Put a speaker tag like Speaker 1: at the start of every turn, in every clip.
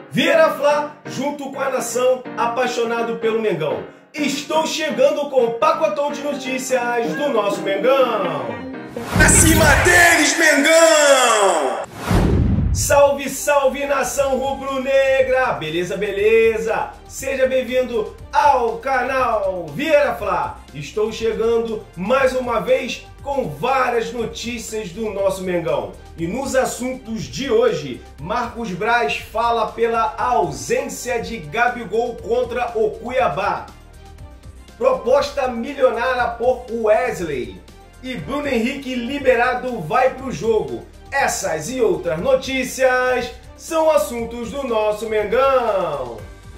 Speaker 1: Vieira Fla, junto com a nação, apaixonado pelo Mengão. Estou chegando com o pacotão de notícias do nosso Mengão.
Speaker 2: Acima deles, Mengão!
Speaker 1: Salve, salve, nação rubro-negra! Beleza, beleza? Seja bem-vindo ao canal Vieira Fla. Estou chegando mais uma vez com várias notícias do nosso Mengão. E nos assuntos de hoje, Marcos Braz fala pela ausência de Gabigol contra o Cuiabá. Proposta milionária por Wesley. E Bruno Henrique liberado vai para o jogo. Essas e outras notícias são assuntos do nosso Mengão.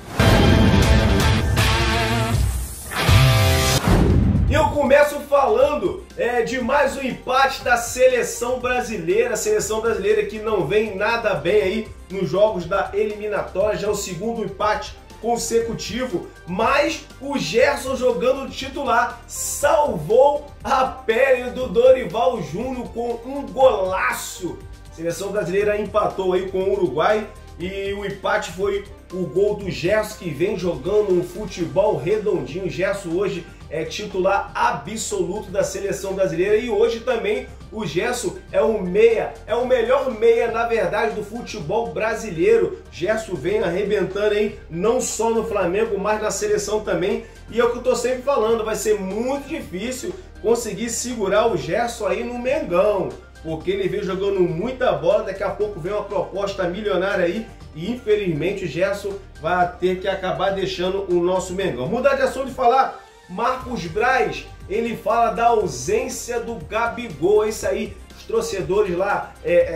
Speaker 1: Eu começo falando de mais um empate da seleção brasileira. A seleção brasileira que não vem nada bem aí nos jogos da eliminatória. Já é o segundo empate consecutivo, mas o Gerson jogando titular salvou a pele do Dorival Júnior com um golaço. A seleção brasileira empatou aí com o Uruguai e o empate foi o gol do Gerson, que vem jogando um futebol redondinho. O Gerson hoje é titular absoluto da seleção brasileira e hoje também o Gerson é o meia, é o melhor meia, na verdade, do futebol brasileiro. Gerson vem arrebentando aí, não só no Flamengo, mas na seleção também. E é o que eu tô sempre falando, vai ser muito difícil conseguir segurar o Gerson aí no Mengão, porque ele vem jogando muita bola. Daqui a pouco vem uma proposta milionária aí e infelizmente o Gerson vai ter que acabar deixando o nosso Mengão. Mudar de assunto e falar, Marcos Braz, ele fala da ausência do Gabigol. É isso aí, os torcedores lá,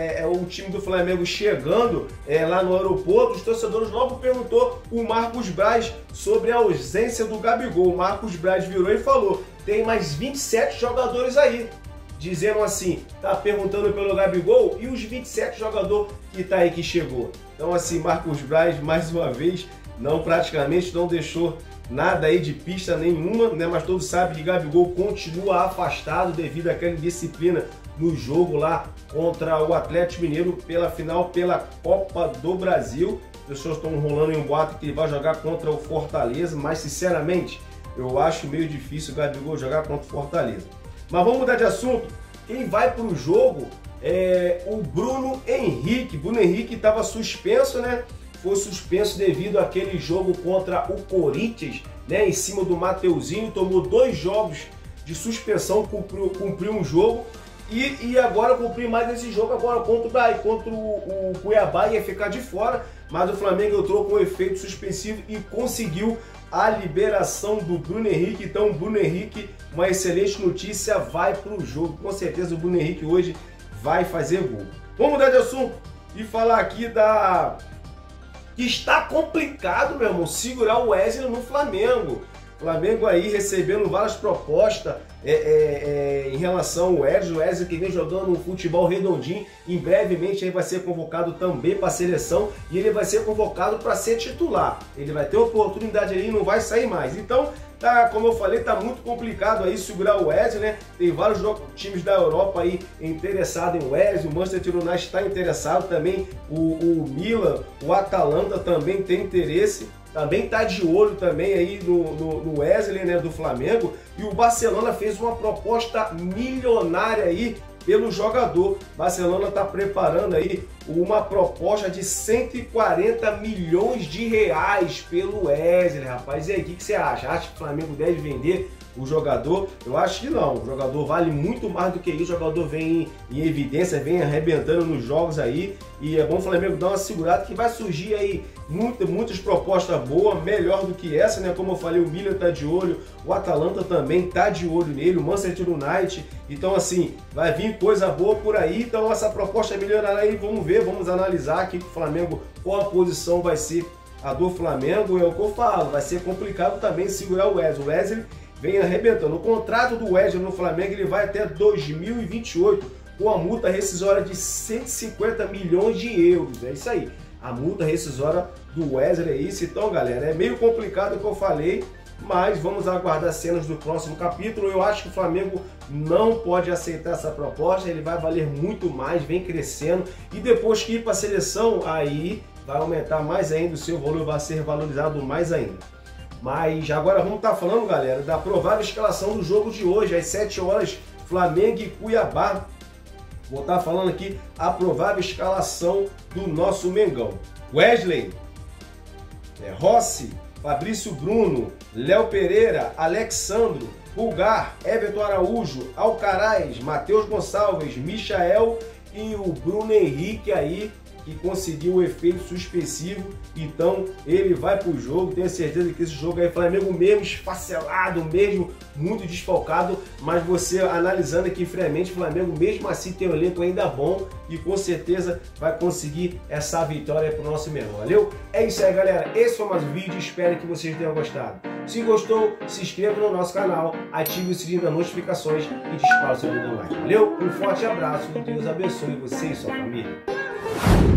Speaker 1: o time do Flamengo chegando lá no aeroporto, os torcedores logo perguntou o Marcos Braz sobre a ausência do Gabigol. O Marcos Braz virou e falou, tem mais 27 jogadores aí. Dizendo assim, tá perguntando pelo Gabigol e os 27 jogadores que tá aí que chegou. Então assim, Marcos Braz mais uma vez praticamente não deixou nada aí de pista nenhuma, né? Mas todos sabem que Gabigol continua afastado devido àquela indisciplina no jogo lá contra o Atlético Mineiro pela final pela Copa do Brasil. As pessoas estão rolando em um boato que ele vai jogar contra o Fortaleza, mas sinceramente eu acho meio difícil o Gabigol jogar contra o Fortaleza. Mas vamos mudar de assunto. Quem vai para o jogo é o Bruno Henrique. Bruno Henrique estava suspenso, né? Foi suspenso devido àquele jogo contra o Corinthians, né? Em cima do Mateuzinho, tomou 2 jogos de suspensão, cumpriu um jogo e agora cumpriu mais esse jogo agora contra o Cuiabá, ia ficar de fora, mas o Flamengo entrou com efeito suspensivo e conseguiu a liberação do Bruno Henrique. Então o Bruno Henrique, uma excelente notícia, vai para o jogo. Com certeza o Bruno Henrique hoje vai fazer gol. Vamos mudar de assunto e falar aqui que está complicado, meu irmão, segurar o Wesley no Flamengo. O Flamengo aí recebendo várias propostas em relação ao Wesley. O Wesley que vem jogando um futebol redondinho, em brevemente aí vai ser convocado também para a seleção e ele vai ser convocado para ser titular. Ele vai ter oportunidade ali e não vai sair mais. Então, tá, como eu falei, tá muito complicado aí segurar o Wesley, né? Tem vários times da Europa aí interessados em Wesley, o Manchester United está interessado também, o Milan, o Atalanta também tem interesse. Também está de olho também aí no Wesley, né, do Flamengo. E o Barcelona fez uma proposta milionária aí pelo jogador. O Barcelona está preparando aí uma proposta de 140 milhões de reais pelo Wesley, rapaz. E aí, o que você acha? Acha que o Flamengo deve vender o jogador? Eu acho que não. O jogador vale muito mais do que isso. O jogador vem em evidência, vem arrebentando nos jogos aí. E é bom o Flamengo dar uma segurada que vai surgir aí muitas propostas boas, melhor do que essa, né? Como eu falei, o Milan tá de olho, o Atalanta também tá de olho nele, o Manchester United. Então assim, vai vir coisa boa por aí. Então essa proposta milionária aí, vamos ver, vamos analisar aqui que o Flamengo, qual a posição vai ser a do Flamengo. É o que eu falo, vai ser complicado também segurar o Wesley. O Wesley vem arrebentando. O contrato do Wesley no Flamengo ele vai até 2028 com a multa rescisória de 150 milhões de euros. É isso aí. A multa rescisória do Wesley é isso. Então, galera, é meio complicado o que eu falei, mas vamos aguardar cenas do próximo capítulo. Eu acho que o Flamengo não pode aceitar essa proposta, ele vai valer muito mais, vem crescendo, e depois que ir para a seleção, aí vai aumentar mais ainda, o seu valor vai ser valorizado mais ainda. Mas agora vamos estar falando, galera, da provável escalação do jogo de hoje, às 7 horas, Flamengo e Cuiabá. Vou estar falando aqui a provável escalação do nosso Mengão. Wesley, Rossi, Fabrício Bruno, Léo Pereira, Alexandro, Pulgar, Everton Araújo, Alcaraz, Matheus Gonçalves, Michael e o Bruno Henrique aí, que conseguiu o efeito suspensivo, então ele vai para o jogo. Tenho certeza que esse jogo aí, Flamengo mesmo esfacelado, mesmo muito desfalcado, mas você analisando aqui friamente, o Flamengo mesmo assim tem um elenco ainda bom e com certeza vai conseguir essa vitória para o nosso menor. Valeu? É isso aí, galera, esse foi mais um vídeo, espero que vocês tenham gostado. Se gostou, se inscreva no nosso canal, ative o sininho das notificações e dispara o seu dedo no like. Valeu? Um forte abraço, Deus abençoe você e sua família.